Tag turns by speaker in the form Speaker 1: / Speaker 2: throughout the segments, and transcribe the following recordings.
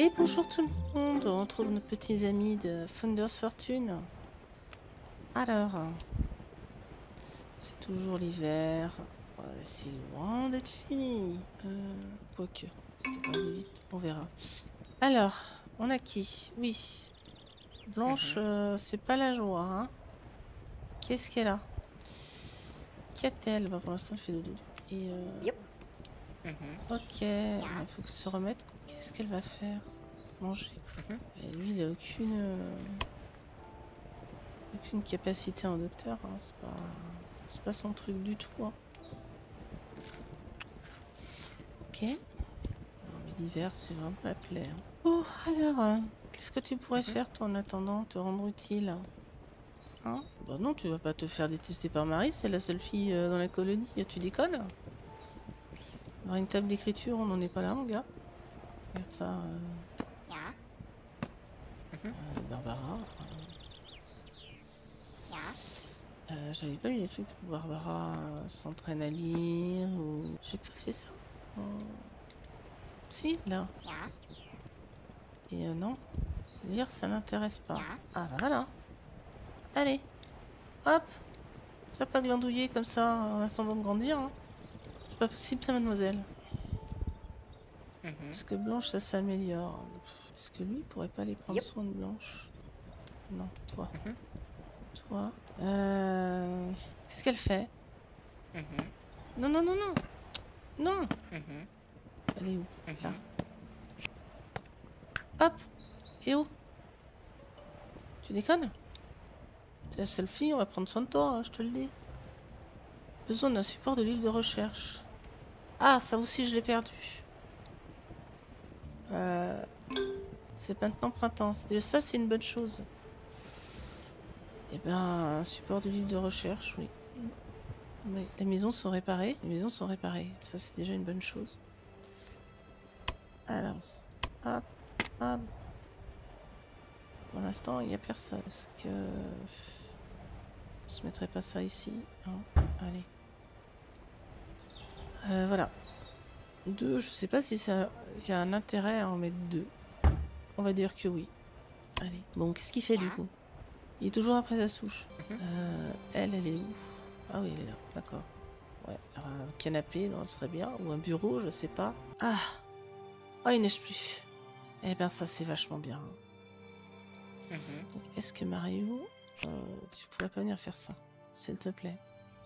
Speaker 1: Et bonjour tout le monde, on retrouve nos petits amis de Founders Fortune. Alors, c'est toujours l'hiver, c'est loin d'être fini. Quoique, ça devrait aller vite, on verra. Alors, on a qui? Oui, Blanche, c'est pas la joie, hein. Qu'est-ce qu'elle a? Qu'a-t-elle? Bah, pour l'instant, elle fait dodo. Et ok, il faut qu'elle se remette. Qu'est-ce qu'elle va faire? Manger. Et lui, il a aucune capacité en docteur, hein. C'est pas son truc du tout, hein. Ok. Non, mais l'hiver, c'est vraiment la plaie, hein. Oh, alors, qu'est-ce que tu pourrais faire, toi, en attendant, te rendre utile? Hein? Bah non, tu vas pas te faire détester par Marie, c'est la seule fille dans la colonie. Tu déconnes? Avoir une table d'écriture, on n'en est pas là, mon gars. Regarde ça. Barbara. J'avais pas eu les trucs pour Barbara s'entraîne à lire ou... J'ai pas fait ça. Si, là. Et non. Lire, ça l'intéresse pas. Ah bah voilà. Allez. Hop. Tu vas pas glandouiller comme ça en attendant de grandir, hein. C'est pas possible ça, mademoiselle. Est-ce que Blanche, ça s'améliore? Est-ce que lui pourrait pas aller prendre soin de Blanche? Non, toi. Toi. Qu'est-ce qu'elle fait? Non, non, non, non. Non. Elle est où? Là. Hop. Et où? Tu déconnes? T'es la seule fille, on va prendre soin de toi, hein, je te le dis. Besoin d'un support de livre de recherche. Ah, ça aussi, je l'ai perdu. C'est maintenant printemps. Ça, c'est une bonne chose. Eh ben, un support de livre de recherche, oui. Oui. Les maisons sont réparées. Les maisons sont réparées. Ça, c'est déjà une bonne chose. Alors, hop, hop. Pour l'instant, il n'y a personne. Est-ce que... Je ne mettrai pas ça ici, hein. Allez. Voilà. 2, je sais pas si ça... Il y a un intérêt à en mettre 2. On va dire que oui. Allez. Bon, qu'est-ce qu'il fait du coup? Il est toujours après sa souche. Elle est où? Ah oui, elle est là. D'accord. Ouais. Alors, un canapé, non, ce serait bien. Ou un bureau, je sais pas. Ah! Oh, il neige plus. Eh ben, ça, c'est vachement bien. Donc, est-ce que Mario... tu pourrais pas venir faire ça, s'il te plaît?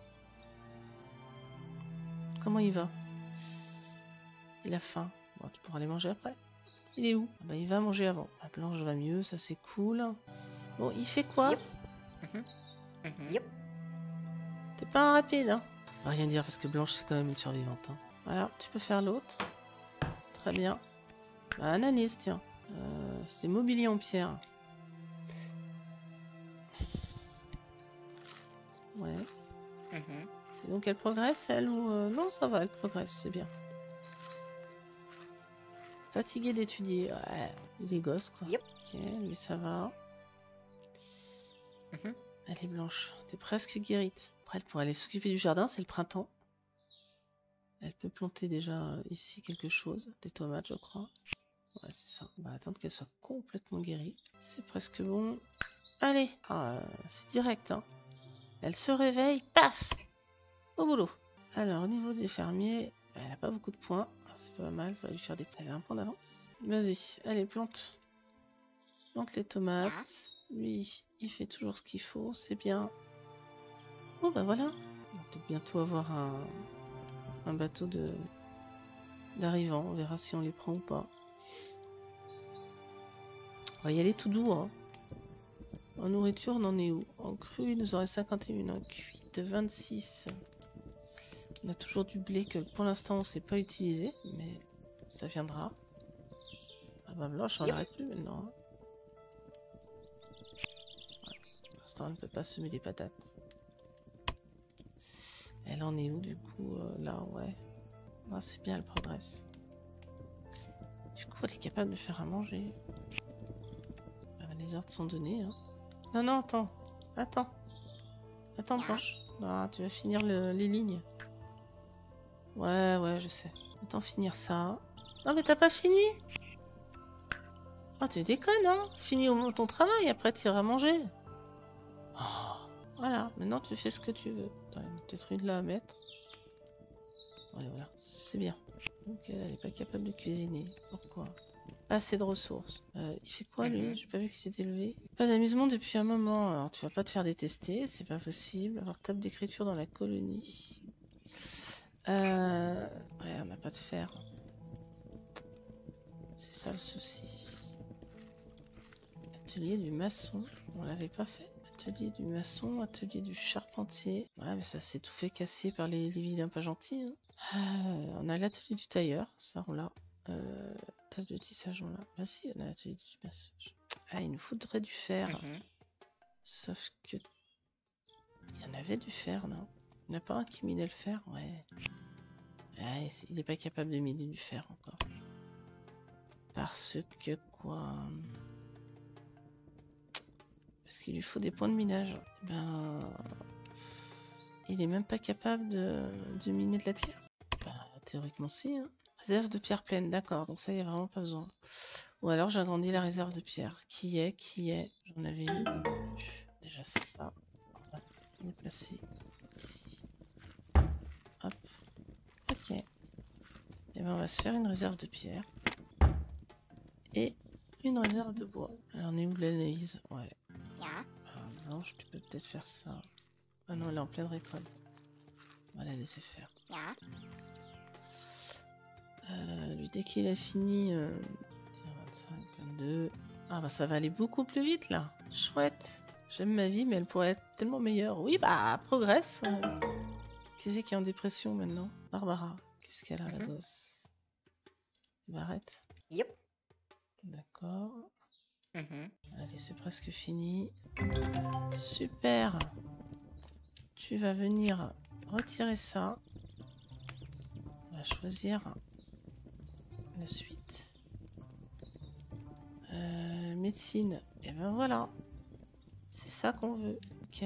Speaker 1: Comment il va? Il a faim. Bon, tu pourras aller manger après. Il est où? Bah, il va manger avant. La Blanche va mieux, ça c'est cool. Bon, il fait quoi? T'es pas un rapide, hein? On va rien dire parce que Blanche c'est quand même une survivante, hein. Voilà, tu peux faire l'autre. Très bien. Bah, analyse, tiens. C'était mobilier en pierre. Ouais. Et donc elle progresse, elle, ou... Non, ça va, elle progresse, c'est bien. Fatigué d'étudier. Ouais, il est gosse, quoi. Ok, lui, ça va. Elle est Blanche. T'es presque guérite. Après, elle pourrait aller s'occuper du jardin, c'est le printemps. Elle peut planter déjà ici quelque chose. Des tomates, je crois. Ouais, c'est ça. On va attendre qu'elle soit complètement guérie. C'est presque bon. Allez. Ah, c'est direct, hein. Elle se réveille. Paf! Au boulot. Alors, au niveau des fermiers, elle a pas beaucoup de points. C'est pas mal, ça va lui faire des... Elle a un point d'avance. Vas-y, allez, plante. Plante les tomates. Lui, il fait toujours ce qu'il faut, c'est bien. Oh, bah voilà. On va peut-être bientôt avoir un bateau d'arrivants. On verra si on les prend ou pas. On va y aller tout doux, hein. En nourriture, on en est où? En cru, il nous en reste 51. En cuite, 26. On a toujours du blé que pour l'instant on ne sait pas utiliser, mais ça viendra. Ah bah Blanche, on n'arrête plus maintenant, hein. Ouais. Pour l'instant, elle ne peut pas semer des patates. Elle en est où du coup? Là, ouais. Ah, c'est bien, elle progresse. Du coup, elle est capable de faire à manger. Les ordres sont donnés, hein. Non, non, attends. Attends. Attends, Blanche. Ah, tu vas finir les lignes. Ouais, ouais, je sais. Attends, finir ça. Non, mais t'as pas fini? Oh, tu déconnes, hein? Finis ton travail, après tu iras manger. Oh, voilà, maintenant tu fais ce que tu veux. Attends, il y en a peut-être une là à mettre. Ouais, voilà, c'est bien. Ok, elle n'est pas capable de cuisiner. Pourquoi? Pas assez de ressources. Il fait quoi lui? J'ai pas vu qu'il s'était levé. Pas d'amusement depuis un moment. Alors tu vas pas te faire détester, c'est pas possible. Alors table d'écriture dans la colonie. Ouais, on n'a pas de fer. C'est ça le souci. Atelier du maçon. On l'avait pas fait. Atelier du maçon, atelier du charpentier. Ouais, mais ça s'est tout fait casser par les vilains pas gentils. Hein. On a l'atelier du tailleur. Ça, on l'a. Table de tissage, on l'a. Bah si, on a l'atelier du tissage. Ah, il nous faudrait du fer. Sauf que... Il y en avait du fer, non? Il n'y en a pas un qui minait le fer? Ouais. Ah, il n'est pas capable de miner du fer encore. Parce que quoi? Parce qu'il lui faut des points de minage. Ben... Il est même pas capable de miner de la pierre. Ben, théoriquement si, hein. Réserve de pierre pleine, d'accord. Donc ça, il n'y a vraiment pas besoin. Ou alors j'agrandis la réserve de pierre. Qui est? J'en avais eu. Déjà ça. On va le placer ici. Hop. Ok. Et ben on va se faire une réserve de pierre. Et une réserve de bois. Alors on est où l'analyse? Ouais. Ah, Blanche, tu peux peut-être faire ça. Ah non, elle est en pleine récolte. On va la laisser faire. Lui, dès qu'il a fini... 25, 22... Ah bah ça va aller beaucoup plus vite là. Chouette. J'aime ma vie, mais elle pourrait être tellement meilleure. Oui, bah, progresse. Qui c'est qui est en dépression maintenant? Barbara. Qu'est-ce qu'elle a, la gosse? Bah, arrête.
Speaker 2: Yep.
Speaker 1: D'accord. Allez, c'est presque fini. Super. Tu vas venir retirer ça. On va choisir la suite. Médecine. Et ben voilà. C'est ça qu'on veut. Ok.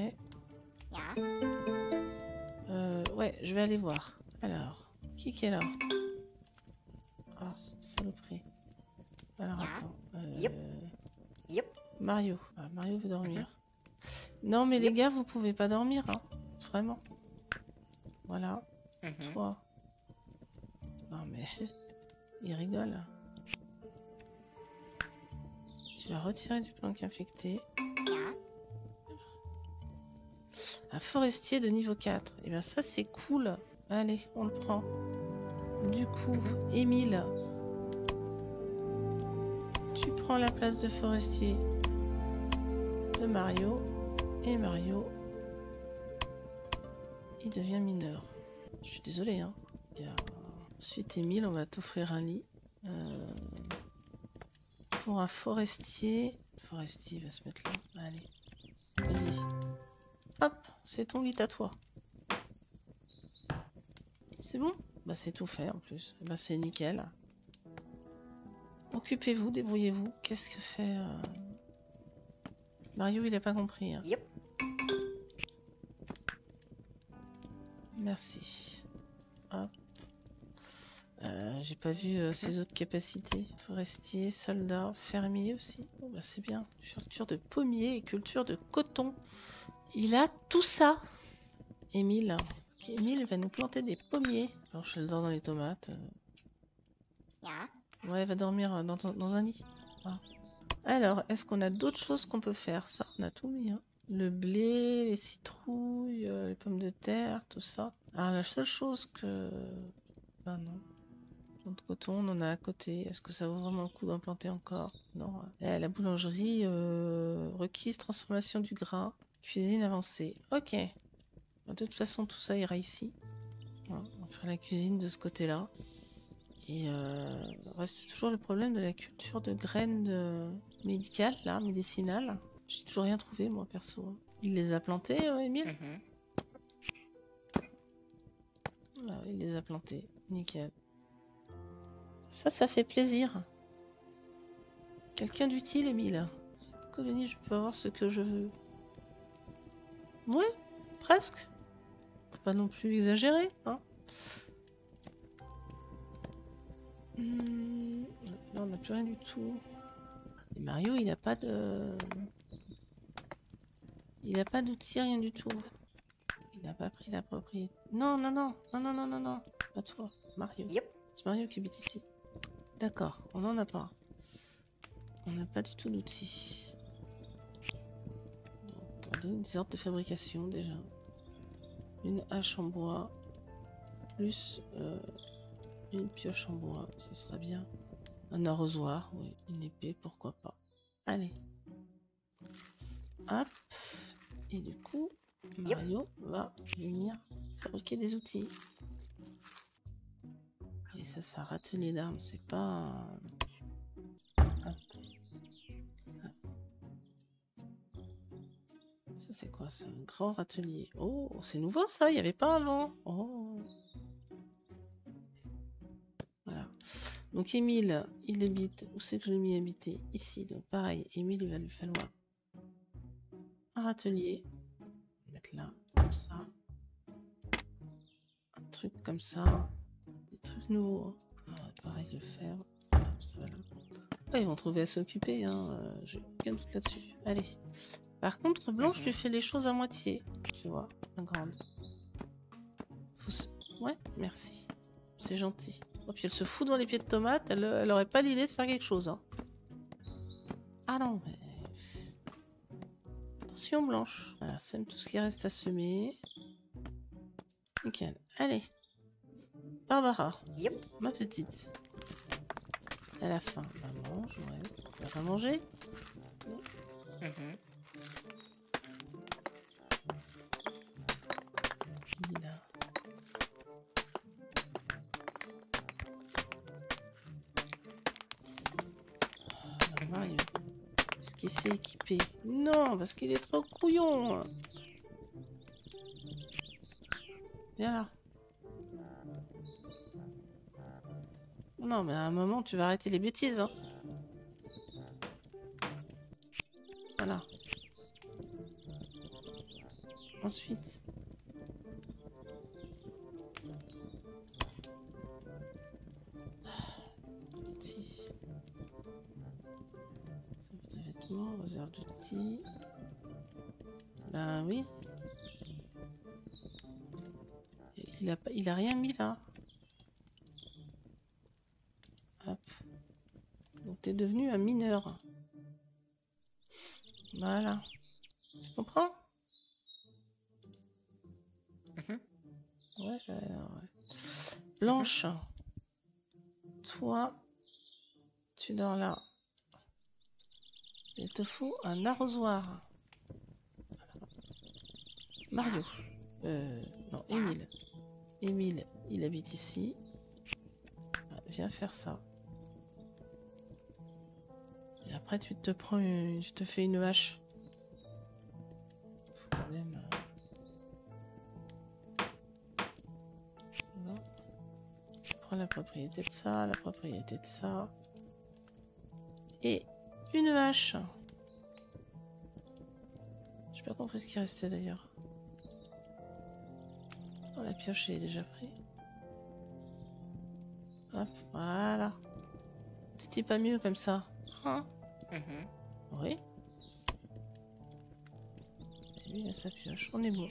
Speaker 1: Ouais, je vais aller voir. Alors, qui est là? Oh, saloperie. Alors, attends.
Speaker 2: Yep.
Speaker 1: Mario. Ah, Mario veut dormir. Non, mais les gars, vous pouvez pas dormir, hein. Vraiment. Voilà. Toi. Non, mais... Il rigole. Tu vas retirer du planque infecté. Un forestier de niveau 4. Et bien ça, c'est cool. Allez, on le prend. Du coup, Émile, tu prends la place de forestier de Mario. Et Mario, il devient mineur. Je suis désolée, hein. Ensuite, Émile, on va t'offrir un lit. Pour un forestier... Forestier va se mettre là. Allez, vas-y. Hop, c'est ton lit à toi. C'est bon? Bah c'est tout fait en plus. Bah c'est nickel. Occupez-vous, débrouillez-vous. Qu'est-ce que fait... Mario, il a pas compris. Hein.
Speaker 2: Yep.
Speaker 1: Merci. Hop. J'ai pas vu ses autres capacités. Forestier, soldat, fermier aussi. Bon, bah c'est bien. Culture de pommier et culture de coton. Il a tout ça. Émile. Okay, Émile va nous planter des pommiers. Alors je le dors dans les tomates. Ouais, va dormir dans un lit. Ah. Alors, est-ce qu'on a d'autres choses qu'on peut faire? Ça, on a tout mis. Hein. Le blé, les citrouilles, les pommes de terre, tout ça. Alors, la seule chose que... Ben non. De coton, on en a à côté. Est-ce que ça vaut vraiment le coup d'en planter encore? Non. La boulangerie, requise, transformation du gras, cuisine avancée. Ok. De toute façon, tout ça ira ici. On va faire la cuisine de ce côté-là. Et reste toujours le problème de la culture de graines médicales, là, médicinales. J'ai toujours rien trouvé, moi, perso. Il les a plantées, Émile? Ah, il les a plantées. Nickel. Ça fait plaisir. Quelqu'un d'utile, Émile. Cette colonie, je peux avoir ce que je veux. Ouais, presque. Faut pas non plus exagérer, hein. Là, on n'a plus rien du tout. Et Mario, il a pas de... Il a pas d'outil, rien du tout. Il n'a pas pris la propriété. Non, non, non, non, non, non, non, non. Pas toi, Mario.
Speaker 2: Yep.
Speaker 1: C'est Mario qui habite ici. D'accord, on n'en a pas. On n'a pas du tout d'outils. Donc, on va donner une sorte de fabrication déjà. Une hache en bois. Plus une pioche en bois, ce sera bien. Un arrosoir, oui. Une épée, pourquoi pas. Allez. Hop. Et du coup, Mario va venir fabriquer des outils. Et ça, c'est un râtelier d'armes, c'est pas... Hop. Ça, c'est quoi? C'est un grand râtelier. Oh, c'est nouveau ça, il n'y avait pas avant. Oh. Voilà. Donc, Émile, il habite... Où c'est que je l'ai mis habiter? Ici. Donc, pareil, Émile, il va lui falloir un râtelier. Mettre là, comme ça. Un truc comme ça. Des trucs nouveaux. Pareil, le fer. Ça va là. Ouais, ils vont trouver à s'occuper, hein. J'ai aucun doute là-dessus. Allez. Par contre, Blanche, tu fais les choses à moitié. Tu vois, la grande. Ouais, merci. C'est gentil. Oh, puis elle se fout dans les pieds de tomate. Elle aurait pas l'idée de faire quelque chose. Hein. Ah non, mais... Attention, Blanche. Voilà, sème tout ce qui reste à semer. Nickel. Allez. Barbara.
Speaker 2: Yep.
Speaker 1: Ma petite. Elle a faim. Bah, mange, ouais. Elle va manger. Il est là. Mario. Est-ce qu'il s'est équipé? Non, parce qu'il est trop couillon. Viens là. Non, mais à un moment, tu vas arrêter les bêtises. Hein. Voilà. Ensuite. Outils. Sauve de vêtements, réserve d'outils. Ben oui. Il a rien mis là. Hop. Donc t'es devenu un mineur. Voilà. Tu comprends? Ouais. Blanche. Toi, tu dors là. Il te faut un arrosoir. Mario. Non, Émile. Émile, il habite ici. Viens faire ça. Et après, tu te prends je te fais une hache. Faut quand même... Non. Tu prends la propriété de ça, la propriété de ça. Et une hache. J'ai pas compris ce qui restait d'ailleurs. Oh, la pioche est déjà prise. Hop, voilà. C'était pas mieux comme ça. Hein? Oui. Et lui, il a sa pioche. On est bon.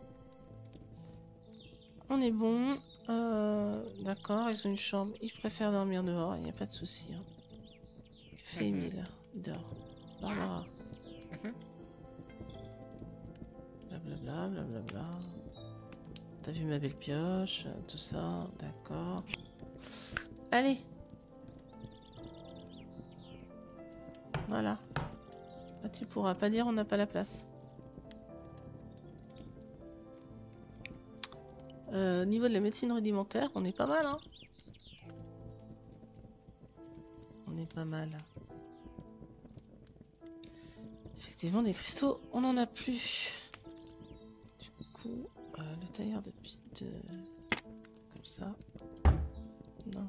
Speaker 1: On est bon. D'accord, ils ont une chambre. Ils préfèrent dormir dehors. Il n'y a pas de souci. Hein. Que fait Émile? Il dort. Barbara. Blablabla, blablabla. T'as vu ma belle pioche? Tout ça. D'accord. Allez. Voilà. Là, tu pourras pas dire on n'a pas la place. Au niveau de la médecine rudimentaire, on est pas mal, hein. On est pas mal. Effectivement, des cristaux, on n'en a plus. Du coup, le tailleur de petite... comme ça. Non.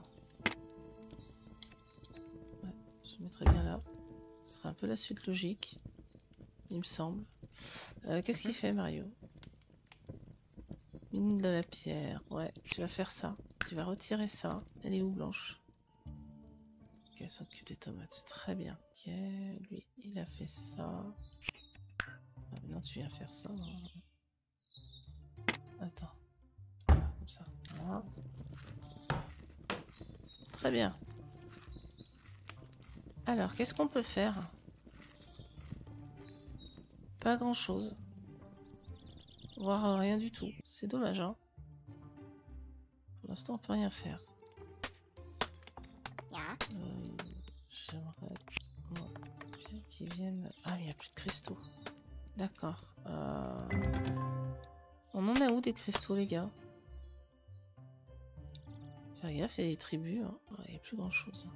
Speaker 1: Ouais, je mettrais bien là. Ce serait un peu la suite logique, il me semble. Qu'est-ce qu'il fait, Mario? Mine de la pierre. Ouais, tu vas faire ça. Tu vas retirer ça. Elle est où, Blanche? Ok. elle s'occupe des tomates, c'est très bien. Ok, lui, il a fait ça. Ah, maintenant, tu viens faire ça. Attends. Voilà, comme ça. Voilà. Très bien. Alors, qu'est-ce qu'on peut faire? Pas grand-chose. Voire rien du tout. C'est dommage, hein. Pour l'instant, on peut rien faire. J'aimerais bien qu'ils viennent... Ah, il n'y a plus de cristaux. D'accord. On en a où des cristaux, les gars? Faire gaffe, il y a des tribus. Hein. Il n'y a plus grand-chose.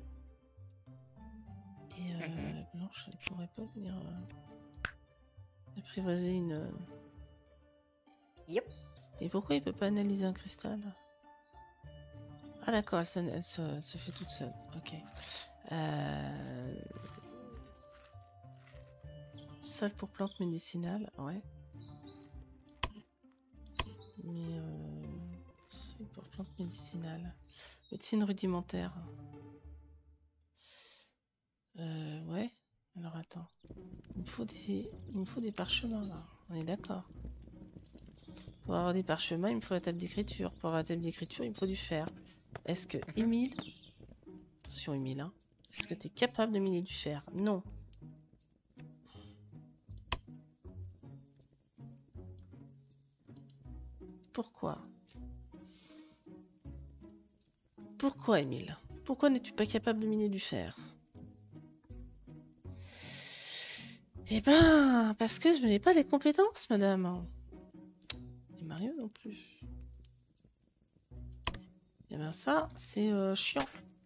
Speaker 1: Et Blanche, elle pourrait pas venir apprivoiser une...
Speaker 2: Yep.
Speaker 1: Et pourquoi il peut pas analyser un cristal? Ah d'accord, elle se fait toute seule. Ok. Sol pour plantes médicinales, ouais. Mais sol pour plantes médicinales. Médecine rudimentaire. Ouais. Alors attends. Il me faut des parchemins là. On est d'accord. Pour avoir des parchemins, il me faut la table d'écriture. Pour avoir la table d'écriture, il me faut du fer. Est-ce que Émile... Attention Émile, hein. Est-ce que tu es capable de miner du fer? Non. Pourquoi? Pourquoi, Émile? Pourquoi n'es-tu pas capable de miner du fer? Eh ben, parce que je n'ai pas les compétences, madame. Et Mario non plus. Eh ben ça, c'est chiant.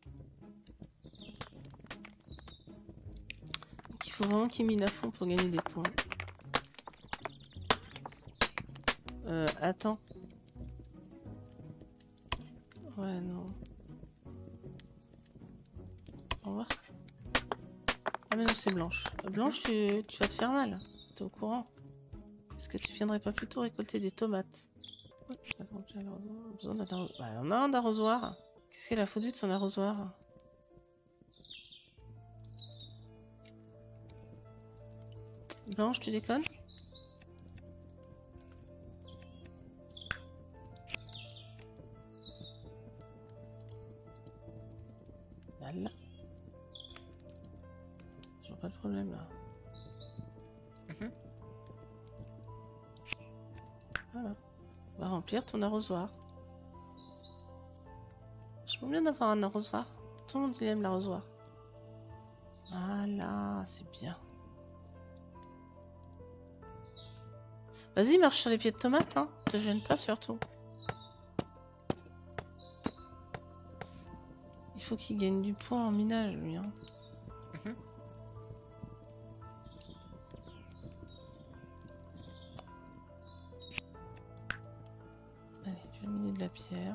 Speaker 1: Donc il faut vraiment qu'il mine à fond pour gagner des points. Attends. Ouais, non. Au revoir. Ah mais non, c'est Blanche. Blanche, tu vas te faire mal. T'es au courant? Est-ce que tu viendrais pas plutôt récolter des tomates? On a un arrosoir. Qu'est-ce qu'elle a foutu de son arrosoir? Blanche, tu déconnes? Là. Je vois pas le problème là. Voilà. On va remplir ton arrosoir. Je me bien d'avoir un arrosoir. Tout le monde il aime l'arrosoir. Voilà, c'est bien. Vas-y, marche sur les pieds de tomate, hein. Te gêne pas surtout. Il faut qu'il gagne du poids en minage, lui. Hein. Allez, tu vas miner de la pierre.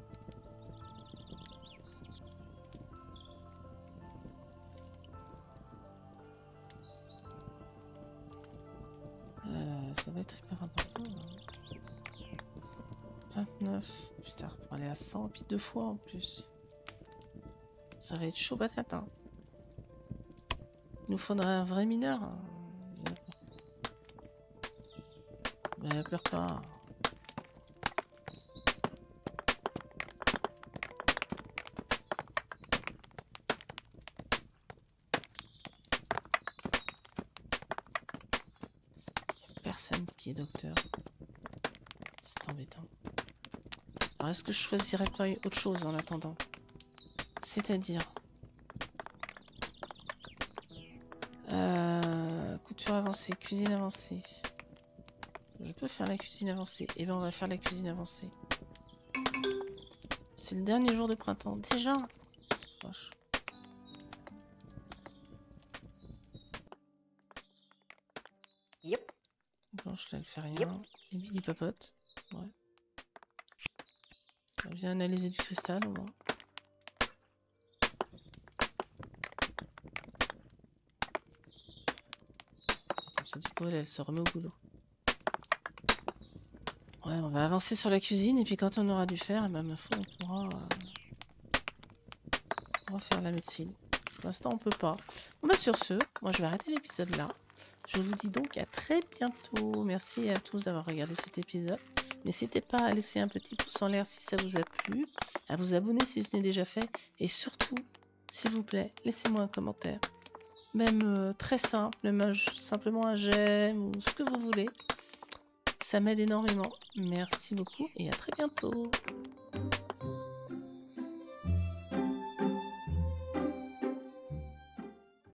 Speaker 1: Ça va être hyper important. Hein. 29. Putain, pour aller à 100, puis 2 fois en plus. Ça va être chaud patate. Hein. Il nous faudrait un vrai mineur. Hein. Mais pleure pas. Personne qui est docteur. C'est embêtant. Alors est-ce que je choisirais pas autre chose en attendant? C'est-à-dire couture avancée, cuisine avancée. Je peux faire la cuisine avancée. Eh bien on va faire la cuisine avancée. C'est le dernier jour de printemps. Déjà. Proche.
Speaker 2: Yep.
Speaker 1: Blanche là elle fait rien.
Speaker 2: Yep.
Speaker 1: Et Billy papote. Ouais. Elle vient analyser du cristal au moins. Comme ça du coup elle se remet au boulot. Ouais, on va avancer sur la cuisine et puis quand on aura du fer, eh ben, ma foi, on pourra refaire la médecine. Pour l'instant, on peut pas. Bon bah sur ce, moi je vais arrêter l'épisode là. Je vous dis donc à très bientôt. Merci à tous d'avoir regardé cet épisode. N'hésitez pas à laisser un petit pouce en l'air si ça vous a plu, à vous abonner si ce n'est déjà fait, et surtout, s'il vous plaît, laissez-moi un commentaire. Même très simple, même simplement un j'aime ou ce que vous voulez. Ça m'aide énormément. Merci beaucoup et à très bientôt.